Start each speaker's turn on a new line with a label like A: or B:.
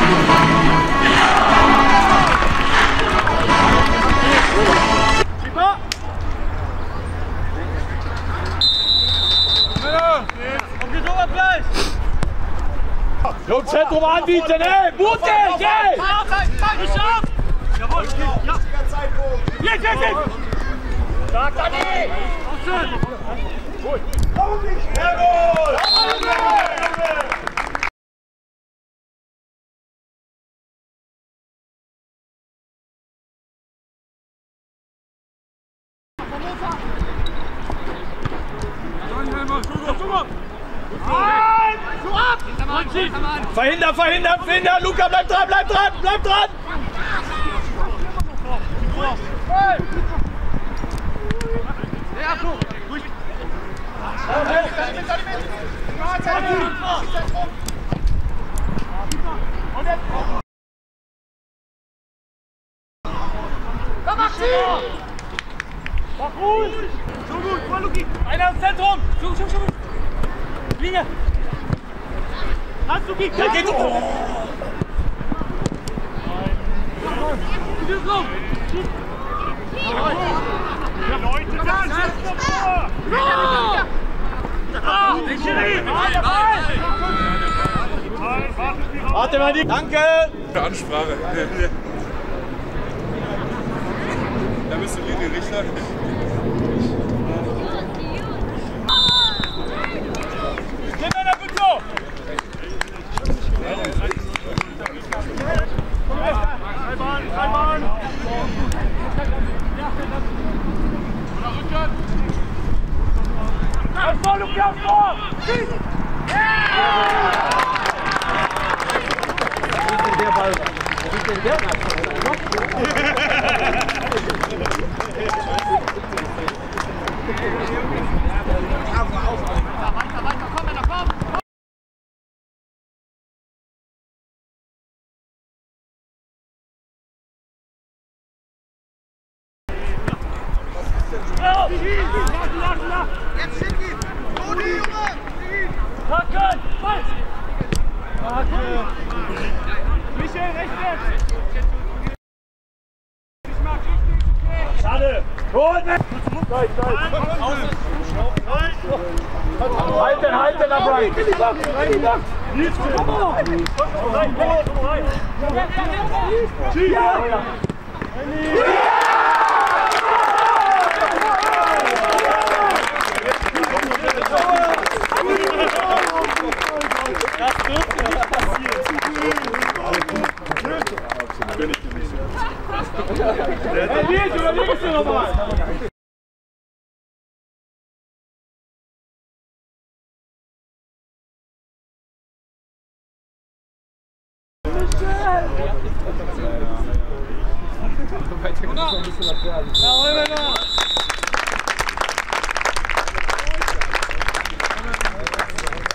A: Zum Zentrum anbieten, ey! Mutig, ey!
B: Jawohl, ja! Jetzt!
A: Stark, Dani!
B: Gut!
A: Jawohl! Verhindern! Luca, bleib dran!
B: Mach ruhig! So gut, voll Luki! Einer ins Zentrum! Schon! Linie! Lass Luki!
A: Der geht! Oh.
B: Leute, da ist davor!
A: Warte mal, danke!
C: Ansprache. Da bist du Linie Richter.
B: Jetzt schick ihn! Toni, Junge!
A: Haken!
B: Michael, rechts!
A: Schade! Holt mich! Halten, Abraham!
B: Das dürfte nicht passieren.
A: Überlegst du nochmal!
B: Ja,